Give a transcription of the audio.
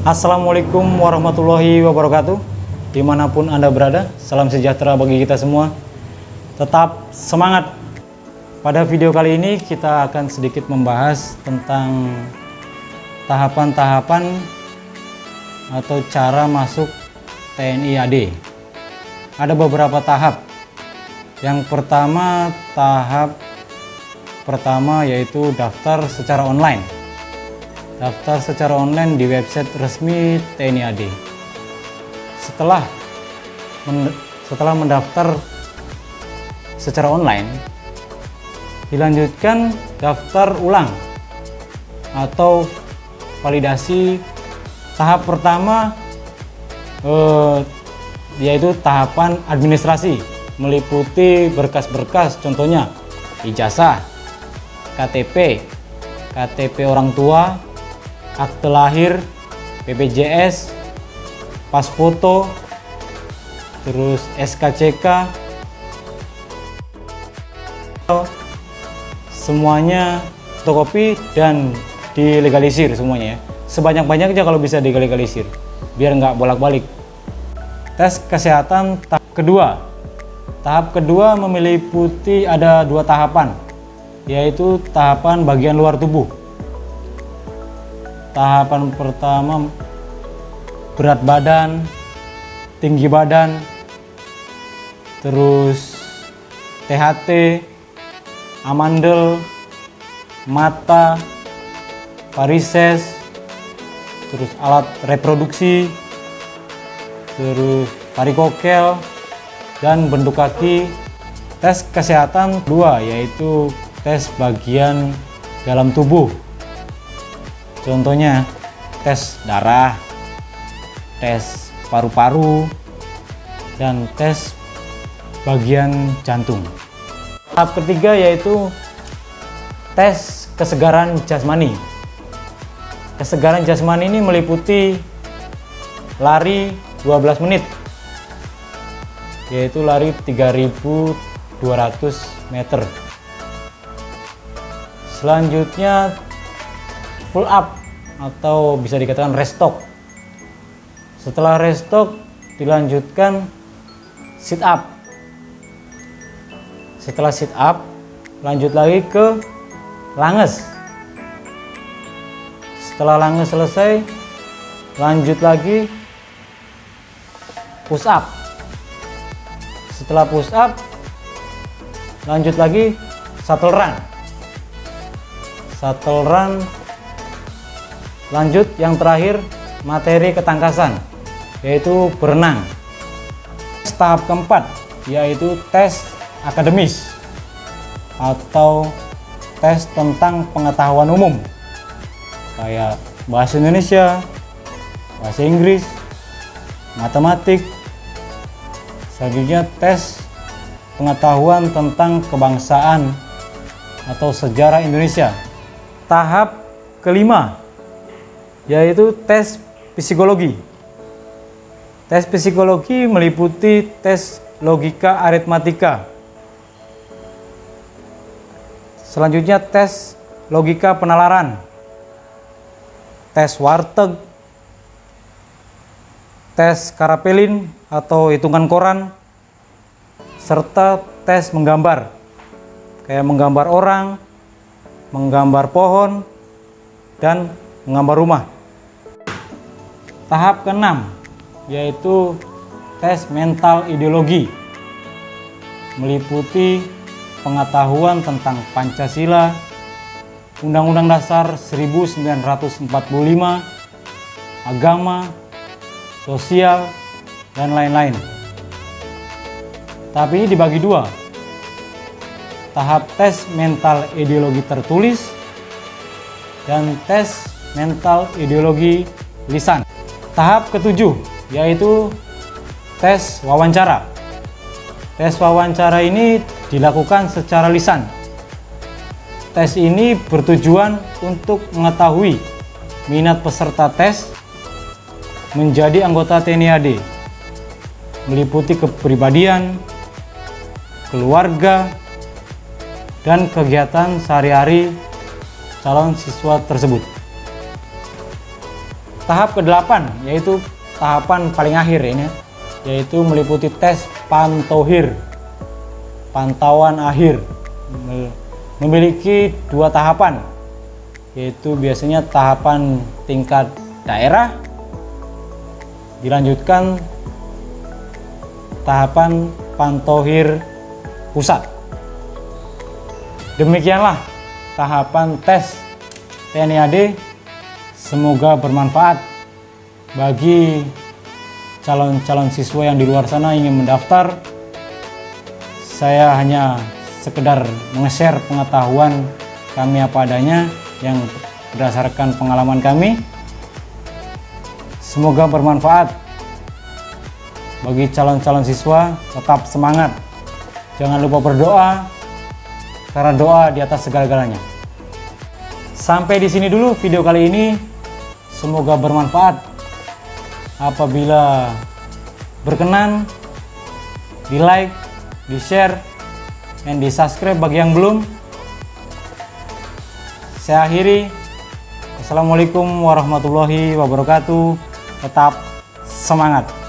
Assalamualaikum warahmatullahi wabarakatuh. Dimanapun Anda berada, salam sejahtera bagi kita semua. Tetap semangat. Pada video kali ini kita akan sedikit membahas tentang tahapan-tahapan atau cara masuk TNI AD. Ada beberapa tahap. Yang pertama, tahap pertama yaitu daftar secara online. Daftar secara online di website resmi TNI AD. Setelah mendaftar secara online, dilanjutkan daftar ulang atau validasi. Tahap pertama yaitu tahapan administrasi, meliputi berkas-berkas, contohnya ijazah, KTP orang tua, akte lahir, BPJS, pas foto, terus SKCK, semuanya fotokopi dan dilegalisir semuanya ya. Sebanyak-banyaknya kalau bisa dilegalisir, biar nggak bolak-balik. Tes kesehatan tahap kedua. Tahap kedua meliputi ada dua tahapan, yaitu tahapan bagian luar tubuh. Tahapan pertama berat badan, tinggi badan, terus THT, amandel, mata, varises, terus alat reproduksi, terus varikokel, dan bentuk kaki. Tes kesehatan kedua yaitu tes bagian dalam tubuh. Contohnya tes darah, tes paru-paru, dan tes bagian jantung. Tahap ketiga yaitu tes kesegaran jasmani. Kesegaran jasmani ini meliputi lari 12 menit, yaitu lari 3.200 meter. Selanjutnya full up atau bisa dikatakan restock. Setelah restock dilanjutkan sit up. Setelah sit up lanjut lagi ke langes. Setelah langes selesai lanjut lagi push up. Setelah push up lanjut lagi shuttle run. Shuttle run lanjut yang terakhir materi ketangkasan, yaitu berenang. Tahap keempat yaitu tes akademis atau tes tentang pengetahuan umum, kayak bahasa Indonesia, bahasa Inggris, matematik. Selanjutnya tes pengetahuan tentang kebangsaan atau sejarah Indonesia. Tahap kelima yaitu tes psikologi. Tes psikologi meliputi tes logika aritmatika. Selanjutnya tes logika penalaran, tes warteg, tes karapelin atau hitungan koran, serta tes menggambar, kayak menggambar orang, menggambar pohon, dan menggambar rumah. Tahap keenam yaitu tes mental ideologi, meliputi pengetahuan tentang Pancasila, Undang-Undang Dasar 1945, agama, sosial, dan lain-lain. Tapi ini dibagi dua. Tahap tes mental ideologi tertulis dan tes mental ideologi lisan. Tahap ketujuh yaitu tes wawancara. Tes wawancara ini dilakukan secara lisan. Tes ini bertujuan untuk mengetahui minat peserta tes menjadi anggota TNI AD, meliputi kepribadian, keluarga, dan kegiatan sehari-hari calon siswa tersebut. Tahap ke-8 yaitu tahapan paling akhir ini, yaitu meliputi tes pantohir, pantauan akhir. Memiliki 2 tahapan, yaitu biasanya tahapan tingkat daerah, dilanjutkan tahapan pantohir pusat. Demikianlah tahapan tes TNI AD. Semoga bermanfaat bagi calon-calon siswa yang di luar sana ingin mendaftar. Saya hanya sekedar nge-share pengetahuan kami apa adanya yang berdasarkan pengalaman kami. Semoga bermanfaat bagi calon-calon siswa. Tetap semangat, jangan lupa berdoa, karena doa di atas segala-galanya. Sampai di sini dulu video kali ini. Semoga bermanfaat. Apabila berkenan, di like, di share, dan di subscribe bagi yang belum. Saya akhiri. Assalamualaikum warahmatullahi wabarakatuh. Tetap semangat.